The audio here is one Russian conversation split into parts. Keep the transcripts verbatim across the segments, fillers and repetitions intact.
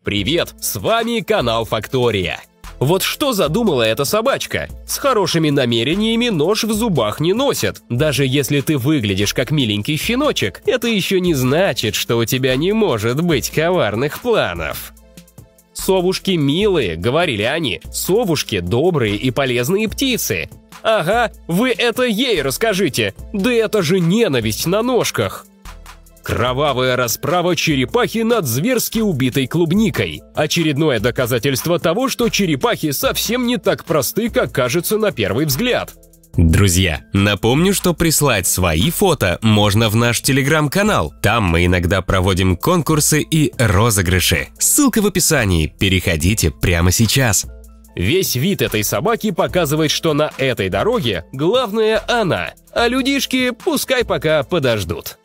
Привет, с вами канал Фактория. Вот что задумала эта собачка? С хорошими намерениями нож в зубах не носят. Даже если ты выглядишь как миленький щеночек, это еще не значит, что у тебя не может быть коварных планов. «Совушки милые», — говорили они, — «совушки добрые и полезные птицы». Ага, вы это ей расскажите, да это же ненависть на ножках. Кровавая расправа черепахи над зверски убитой клубникой. Очередное доказательство того, что черепахи совсем не так просты, как кажется на первый взгляд. Друзья, напомню, что прислать свои фото можно в наш телеграм-канал. Там мы иногда проводим конкурсы и розыгрыши. Ссылка в описании, переходите прямо сейчас. Весь вид этой собаки показывает, что на этой дороге главное она, а людишки пускай пока подождут.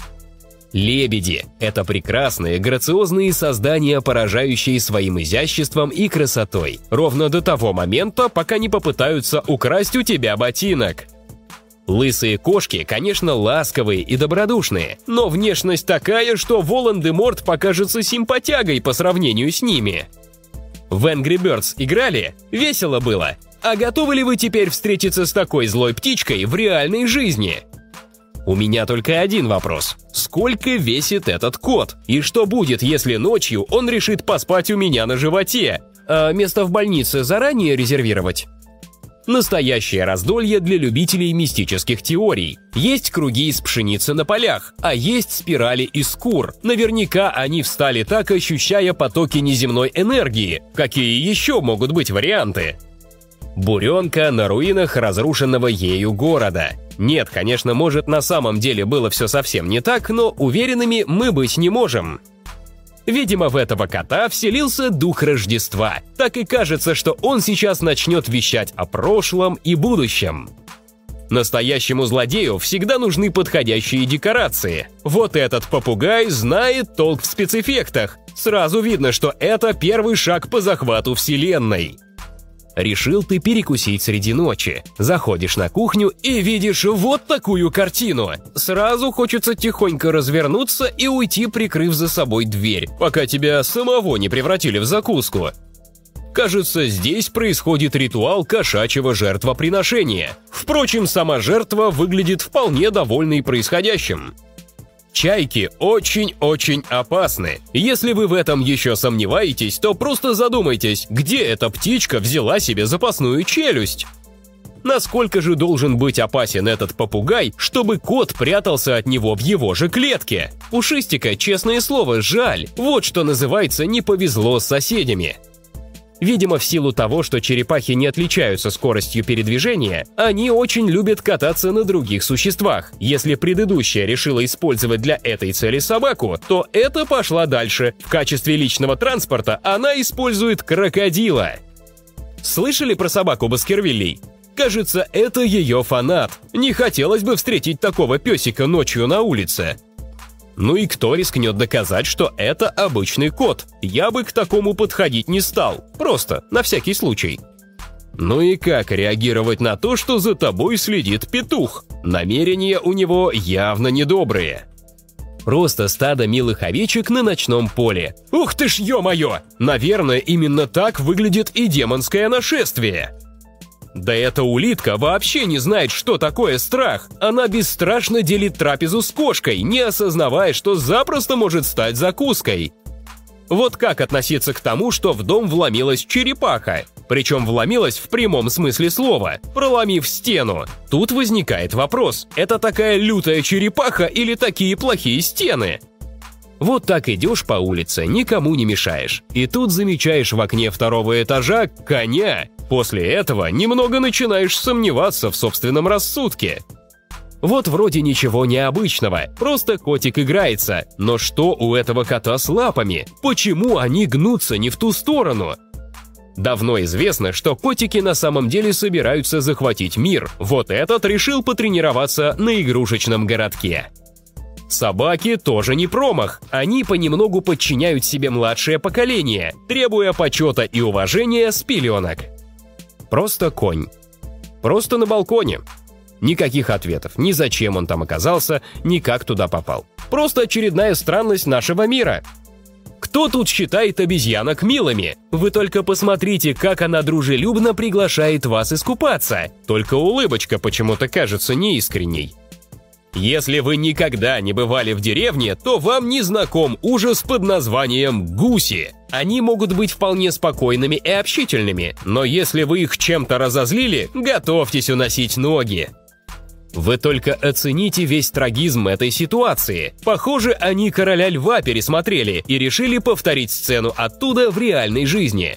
Лебеди – это прекрасные, грациозные создания, поражающие своим изяществом и красотой, ровно до того момента, пока не попытаются украсть у тебя ботинок. Лысые кошки, конечно, ласковые и добродушные, но внешность такая, что Волан-де-Морт покажется симпатягой по сравнению с ними. В Angry Birds играли? Весело было. А готовы ли вы теперь встретиться с такой злой птичкой в реальной жизни? У меня только один вопрос. Сколько весит этот кот? И что будет, если ночью он решит поспать у меня на животе? А место в больнице заранее резервировать? Настоящее раздолье для любителей мистических теорий. Есть круги из пшеницы на полях, а есть спирали из кур. Наверняка они встали так, ощущая потоки неземной энергии. Какие еще могут быть варианты? Буренка на руинах разрушенного ею города. Нет, конечно, может, на самом деле было все совсем не так, но уверенными мы быть не можем. Видимо, в этого кота вселился дух Рождества. Так и кажется, что он сейчас начнет вещать о прошлом и будущем. Настоящему злодею всегда нужны подходящие декорации. Вот этот попугай знает толк в спецэффектах. Сразу видно, что это первый шаг по захвату вселенной. Решил ты перекусить среди ночи. Заходишь на кухню и видишь вот такую картину. Сразу хочется тихонько развернуться и уйти, прикрыв за собой дверь, пока тебя самого не превратили в закуску. Кажется, здесь происходит ритуал кошачьего жертвоприношения. Впрочем, сама жертва выглядит вполне довольной происходящим. Чайки очень-очень опасны. Если вы в этом еще сомневаетесь, то просто задумайтесь, где эта птичка взяла себе запасную челюсть. Насколько же должен быть опасен этот попугай, чтобы кот прятался от него в его же клетке? Пушистика, честное слово, жаль. Вот что называется «не повезло с соседями». Видимо, в силу того, что черепахи не отличаются скоростью передвижения, они очень любят кататься на других существах. Если предыдущая решила использовать для этой цели собаку, то эта пошла дальше. В качестве личного транспорта она использует крокодила. Слышали про собаку Баскервилей? Кажется, это ее фанат. Не хотелось бы встретить такого песика ночью на улице. Ну и кто рискнет доказать, что это обычный кот? Я бы к такому подходить не стал. Просто, на всякий случай. Ну и как реагировать на то, что за тобой следит петух? Намерения у него явно недобрые. Просто стадо милых овечек на ночном поле. Ух ты ж, ё-моё! Наверное, именно так выглядит и демонское нашествие. Да эта улитка вообще не знает, что такое страх. Она бесстрашно делит трапезу с кошкой, не осознавая, что запросто может стать закуской. Вот как относиться к тому, что в дом вломилась черепаха? Причем вломилась в прямом смысле слова, проломив стену. Тут возникает вопрос, это такая лютая черепаха или такие плохие стены? Вот так идешь по улице, никому не мешаешь. И тут замечаешь в окне второго этажа коня. После этого немного начинаешь сомневаться в собственном рассудке. Вот вроде ничего необычного, просто котик играется. Но что у этого кота с лапами? Почему они гнутся не в ту сторону? Давно известно, что котики на самом деле собираются захватить мир. Вот этот решил потренироваться на игрушечном городке. Собаки тоже не промах, они понемногу подчиняют себе младшее поколение, требуя почета и уважения с пеленок. Просто конь. Просто на балконе. Никаких ответов, ни зачем он там оказался, ни как туда попал. Просто очередная странность нашего мира. Кто тут считает обезьянок милыми? Вы только посмотрите, как она дружелюбно приглашает вас искупаться. Только улыбочка почему-то кажется неискренней. Если вы никогда не бывали в деревне, то вам не знаком ужас под названием гуси. Они могут быть вполне спокойными и общительными, но если вы их чем-то разозлили, готовьтесь уносить ноги. Вы только оцените весь трагизм этой ситуации. Похоже, они «Короля льва» пересмотрели и решили повторить сцену оттуда в реальной жизни.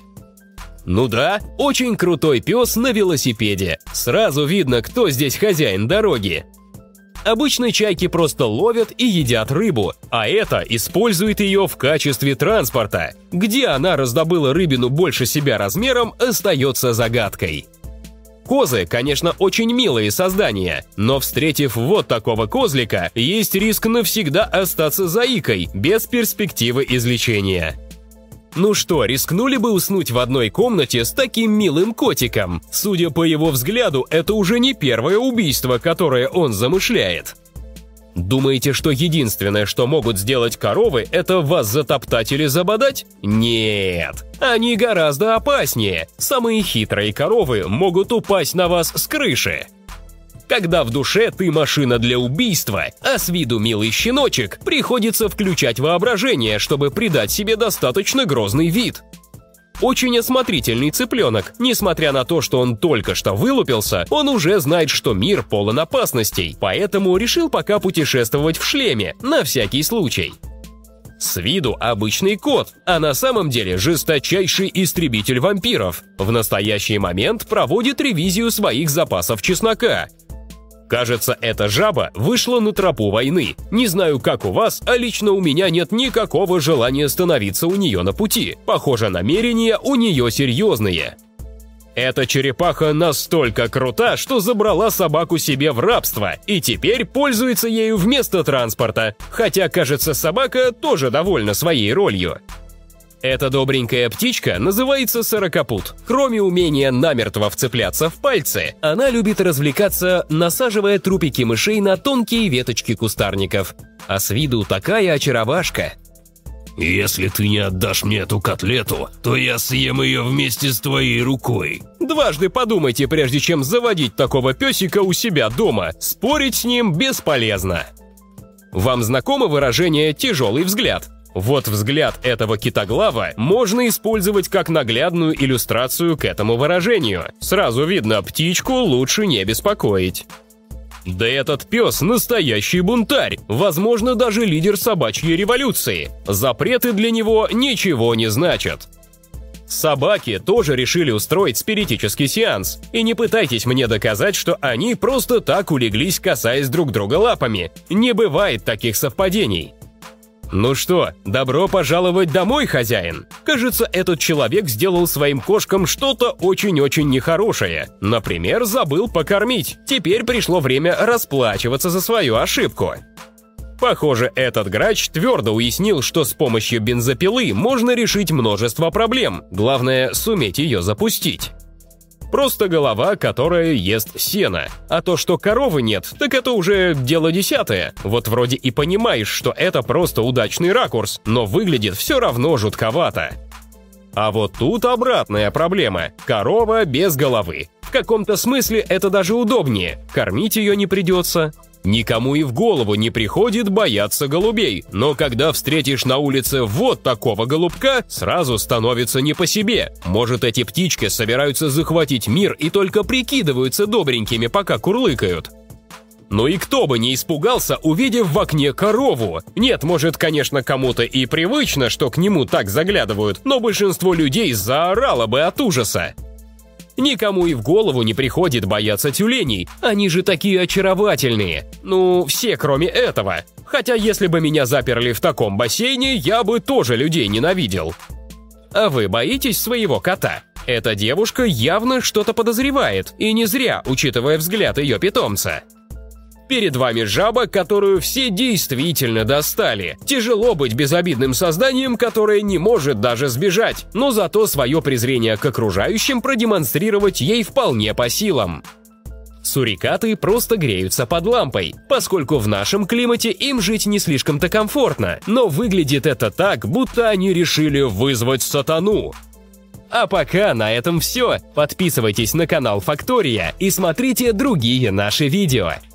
Ну да, очень крутой пес на велосипеде. Сразу видно, кто здесь хозяин дороги. Обычно чайки просто ловят и едят рыбу, а это использует ее в качестве транспорта. Где она раздобыла рыбину больше себя размером, остается загадкой. Козы, конечно, очень милые создания, но встретив вот такого козлика, есть риск навсегда остаться заикой, без перспективы излечения. Ну что, рискнули бы уснуть в одной комнате с таким милым котиком? Судя по его взгляду, это уже не первое убийство, которое он замышляет. Думаете, что единственное, что могут сделать коровы, это вас затоптать или забодать? Нет, они гораздо опаснее. Самые хитрые коровы могут упасть на вас с крыши. Когда в душе ты машина для убийства, а с виду милый щеночек, приходится включать воображение, чтобы придать себе достаточно грозный вид. Очень осмотрительный цыпленок, несмотря на то, что он только что вылупился, он уже знает, что мир полон опасностей, поэтому решил пока путешествовать в шлеме, на всякий случай. С виду обычный кот, а на самом деле жесточайший истребитель вампиров. В настоящий момент проводит ревизию своих запасов чеснока. Кажется, эта жаба вышла на тропу войны. Не знаю, как у вас, а лично у меня нет никакого желания становиться у нее на пути. Похоже, намерения у нее серьезные. Эта черепаха настолько крута, что забрала собаку себе в рабство и теперь пользуется ею вместо транспорта. Хотя, кажется, собака тоже довольна своей ролью. Эта добренькая птичка называется сорокопут. Кроме умения намертво вцепляться в пальцы, она любит развлекаться, насаживая трупики мышей на тонкие веточки кустарников. А с виду такая очаровашка. «Если ты не отдашь мне эту котлету, то я съем ее вместе с твоей рукой». Дважды подумайте, прежде чем заводить такого песика у себя дома. Спорить с ним бесполезно. Вам знакомо выражение «тяжелый взгляд»? Вот взгляд этого китоглава можно использовать как наглядную иллюстрацию к этому выражению. Сразу видно, птичку лучше не беспокоить. Да этот пес настоящий бунтарь, возможно, даже лидер собачьей революции. Запреты для него ничего не значат. Собаки тоже решили устроить спиритический сеанс. И не пытайтесь мне доказать, что они просто так улеглись, касаясь друг друга лапами. Не бывает таких совпадений. Ну что, добро пожаловать домой, хозяин? Кажется, этот человек сделал своим кошкам что-то очень-очень нехорошее. Например, забыл покормить. Теперь пришло время расплачиваться за свою ошибку. Похоже, этот грач твердо уяснил, что с помощью бензопилы можно решить множество проблем. Главное, суметь ее запустить. Просто голова, которая ест сено. А то, что коровы нет, так это уже дело десятое. Вот вроде и понимаешь, что это просто удачный ракурс, но выглядит все равно жутковато. А вот тут обратная проблема. Корова без головы. В каком-то смысле это даже удобнее. Кормить ее не придется. Никому и в голову не приходит бояться голубей, но когда встретишь на улице вот такого голубка, сразу становится не по себе. Может, эти птички собираются захватить мир и только прикидываются добренькими, пока курлыкают. Ну и кто бы не испугался, увидев в окне корову. Нет, может, конечно, кому-то и привычно, что к нему так заглядывают, но большинство людей заорало бы от ужаса. Никому и в голову не приходит бояться тюленей, они же такие очаровательные. Ну, все кроме этого. Хотя если бы меня заперли в таком бассейне, я бы тоже людей ненавидел. А вы боитесь своего кота? Эта девушка явно что-то подозревает, и не зря, учитывая взгляд ее питомца. Перед вами жаба, которую все действительно достали. Тяжело быть безобидным созданием, которое не может даже сбежать, но зато свое презрение к окружающим продемонстрировать ей вполне по силам. Сурикаты просто греются под лампой, поскольку в нашем климате им жить не слишком-то комфортно, но выглядит это так, будто они решили вызвать сатану. А пока на этом все. Подписывайтесь на канал Фактория и смотрите другие наши видео.